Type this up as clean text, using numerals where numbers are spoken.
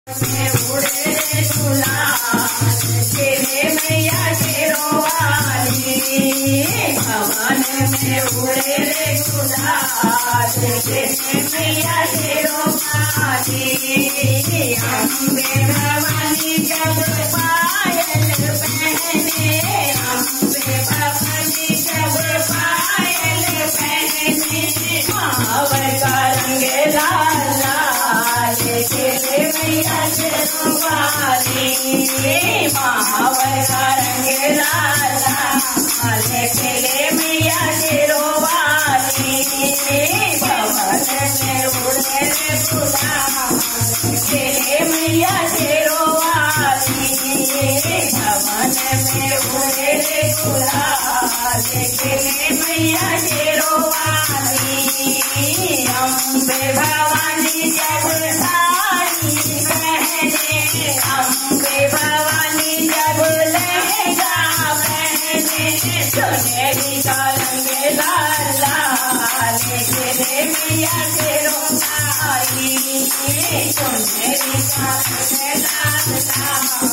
उड़े रे गुलाल तेरे मैया शेरोवाली, भवन में उड़े रे गुलाल तेरे मैया शेरोवाली। अम्बे भवानी जब पायल पहने, अम्बे भवानी जब पायल पहने, मावर का रंग लाल लाल तेरे मैया शेरोवाली, मावर का रंग लाल लाल तेरे मैया शेरोवाली। भवन में उड़े रे गुलाल तेरे मैया शेरोवाली, भवन में उड़े रे गुलाल तेरे मैया शेरोवाली। अम्बे भवानी जब साड़ी पहने, अम्बे भवानी जब लहंगा पहने, सुनहरी का रंग लाल लाल तेरे मैया शेरोवाली, सुनहरी का रंग लाल लाल।